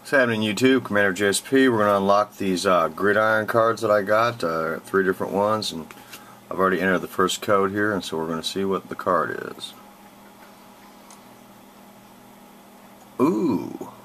What's happening, YouTube? Commander JSP. We're going to unlock these gridiron cards that I got, 3 different ones, and I've already entered the first code here, and so we're going to see what the card is. Ooh,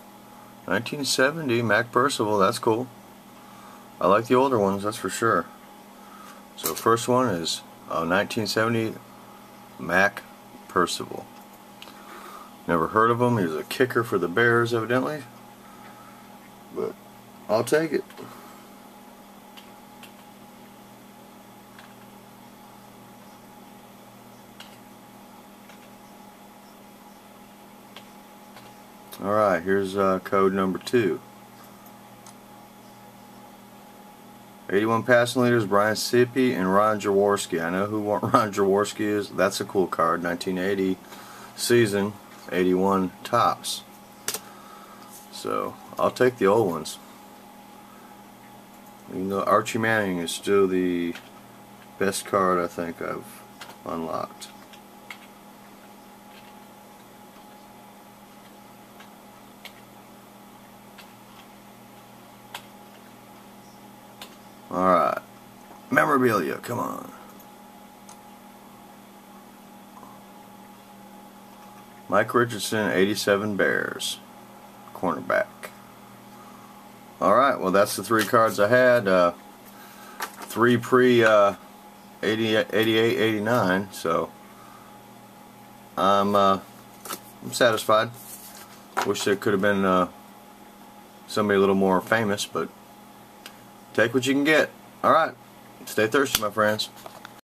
1970 Mac Percival. That's cool. I like the older ones, that's for sure. So first one is 1970 Mac Percival. Never heard of him. He was a kicker for the Bears, evidently. But I'll take it. Alright, here's code number 2. 81 passing leaders, Brian Sippy and Ron Jaworski. I know who Ron Jaworski is. That's a cool card. 1980 season, 81 tops. So I'll take the old ones. Even though Archie Manning is still the best card I think I've unlocked. Alright. Memorabilia, come on. Mike Richardson, 87 Bears. Cornerback. Alright, well that's the 3 cards I had. 3 pre 88, 89, so I'm satisfied. Wish there could have been somebody a little more famous, but take what you can get. Alright, stay thirsty, my friends.